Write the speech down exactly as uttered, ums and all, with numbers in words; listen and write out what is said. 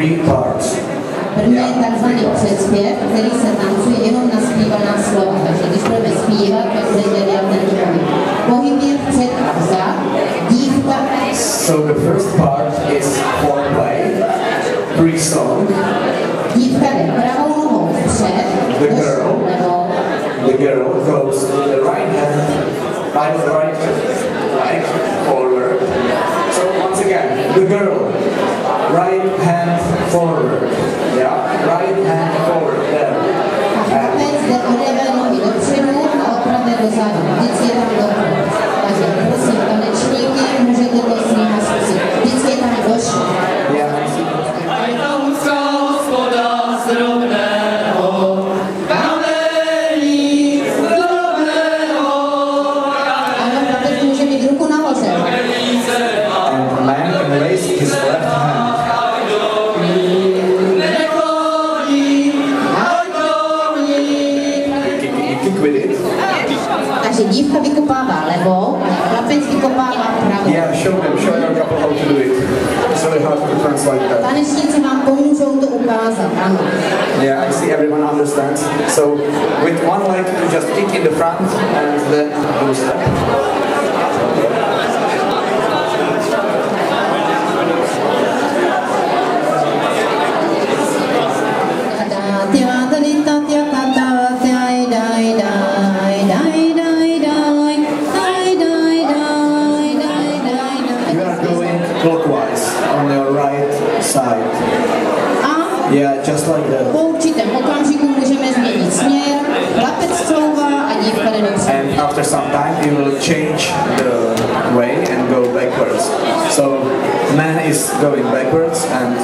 three parts. První je takzvaný předspěv, který se tancuje jenom na zpívaná slova. Takže když budeme zpívat, tak bude dělat ten pohyb. Pohyb je vpřed a vzad, dívka. So the first part is foreplay, pre-song. Dívka jde pravou nohou vpřed, the girl, the girl goes the right hand, right, right, right, forward. So once again, the girl, right hand forward, yeah, right hand forward, there. Chlapec jde o levé nohy dopředu a od pravé dozadu. Vždycky je tam dopředu. Takže prosím tanečníky, můžete to s nimi zkusit. Vždycky je tam došlo. Takže dívka vykopává levou, chlapec vykopává pravou. Yeah, show them, show them a couple how to do it. It's really hard to translate that. Tanečníci vám pomůžou to ukázat, ano. Yeah, I see everyone understands. So with one leg you just kick in the front and then do step. Clockwise on your right side. A yeah, just like that. Po určitém okamžiku můžeme změnit směr, chlapec couvá a dívka jde dopředu. And after some time you will change the way and go backwards. So man is going backwards and